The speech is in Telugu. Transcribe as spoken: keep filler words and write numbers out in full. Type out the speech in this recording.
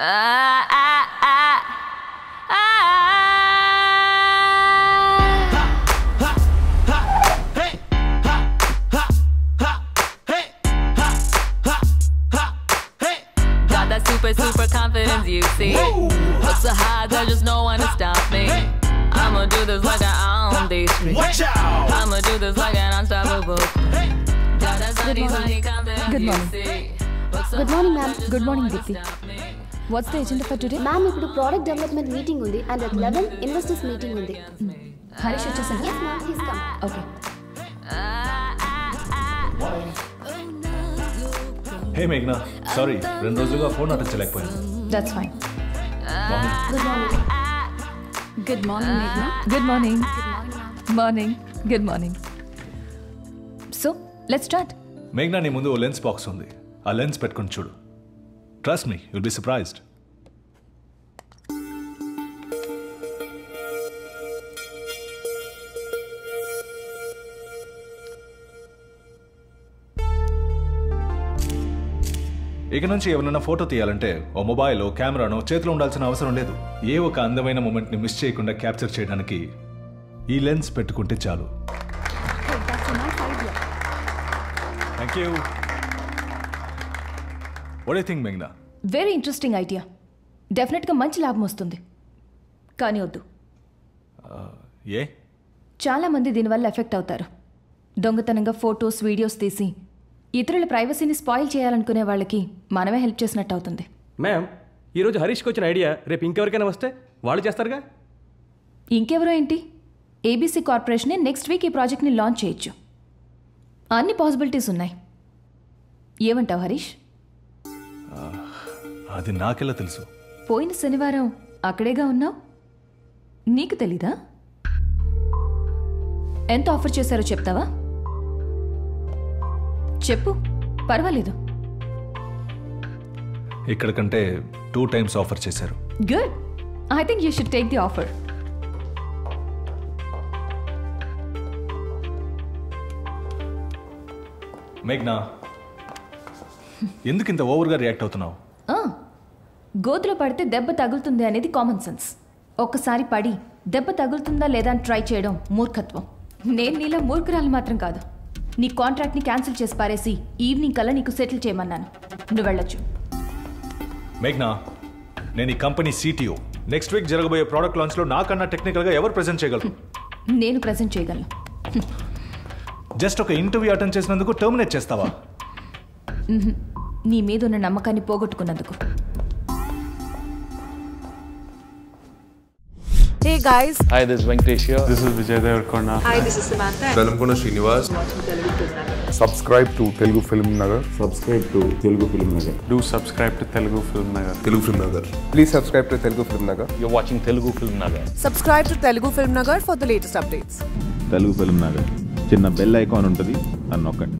Super, super confidence, you see. Look so high, there's just no one to stop me. I'ma do this like I own these streets. Watch out! I'ma do this like an unstoppable. Good morning. Good morning. Good morning, ma'am. Good morning, Dipti. What's the agenda for today? Ma'am, ఇప్పుడు product development meeting ఉంది and at eleven investors meeting ఉంది. Harish వచ్చేసాడు? Yes, ma'am. He's come. Okay. Hey Meghna, sorry, రెండు రోజులుగా ఫోన్ అటెంచలేకపోయాను. That's fine. Good morning. Good morning, Meghna. Good morning. Morning. Good morning. So, let's start. Meghna, నీ ముందు ఓ లెన్స్ బాక్స్ ఉంది. ఆ లెన్స్ పెట్టుకొని చూడు. Trust me, you'll be surprised. ఇక నుంచి ఎవరైనా ఫోటో తీయాలంటే ఓ మొబైల్ కెమెరానో చేతిలో ఉండాల్సిన అవసరం లేదు. ఏ ఒక అందమైన మూమెంట్ని మిస్ చేయకుండా క్యాప్చర్ చేయడానికి ఈ లెన్స్ పెట్టుకుంటే చాలు. Thank you. What do you think మేఘ్నా? Very interesting idea. డెఫినెట్గా మంచి లాభం వస్తుంది. కానీ వద్దు. ఏ? చాలామంది దీనివల్ల ఎఫెక్ట్ అవుతారు. దొంగతనంగా ఫొటోస్ వీడియోస్ తీసి ఇతరుల ప్రైవసీని స్పాయిల్ చేయాలనుకునే వాళ్ళకి మనమే హెల్ప్ చేసినట్టు అవుతుంది. మ్యామ్, ఈరోజు హరీష్కి వచ్చిన ఐడియా రేపు ఇంకెవరికైనా వస్తే వాళ్ళు చేస్తారుగా. ఇంకెవరో ఏంటి, ఏబీసీ కార్పొరేషనే నెక్స్ట్ వీక్ ఈ ప్రాజెక్ట్ని లాంచ్ చేయొచ్చు. అన్ని పాసిబిలిటీస్ ఉన్నాయి. ఏమంటావు హరీష్? అది నాకెలా తెలుసు? పోయిన శనివారం అక్కడేగా ఉన్నావు, నీకు తెలీదా? ఎంత ఆఫర్ చేశారో చెప్తావా? చెప్పు, పర్వాలేదు. ఇక్కడ కంటే టూ టైమ్స్ ఆఫర్ చేశారు. Good. I think you should take the offer. మేఘ్నా, ఎందుకు ఇంత ఓవర్గా రియాక్ట్ అవుతున్నావు? గోతులో పడితే దెబ్బ తగులుతుంది అనేది కామన్ సెన్స్. ఒక్కసారి పడి దెబ్బ తగులుతుందా లేదా అని ట్రై చేయడం మూర్ఖత్వం. నేను నీలా మూర్ఖురాలు మాత్రం కాదు. నీ కాంట్రాక్ట్ని క్యాన్సిల్ చేసి పారేసి ఈవినింగ్ కల్లా నీకు సెటిల్ చేయమన్నాను. నువ్వు వెళ్ళొచ్చు. మేఘ్నా, నేను ఈ కంపెనీ సిటిఓ. నెక్స్ట్ వీక్ జరగబోయే ప్రోడక్ట్ లాంచ్లో నాకన్నా టెక్నికల్గా ఎవరు ప్రెజెంట్ చేయగలరు? నేను ప్రెజెంట్ చేయగలను. జస్ట్ ఒక ఇంటర్వ్యూ అటెండ్ చేసినందుకు టర్మినేట్ చేస్తావా? నీ మీద ఉన్న నమ్మకాన్ని పోగొట్టుకున్నందుకు. Hey guys. Hi, this is Venkatesh here. This is Vijay Devarkonda. Hi, this is Samantha. Velamkonda Srinivas. Subscribe to Telugu Film Nagar. Subscribe to Telugu Film Nagar. Do subscribe to Telugu Film Nagar. Telugu Film Nagar. Please subscribe to Telugu Film Nagar. You're watching Telugu Film Nagar. Subscribe to Telugu Film Nagar for the latest updates. Telugu Film Nagar. చిన్న బెల్ ఐకాన్ ఉంటుంది, దాన్ని నొక్కండి.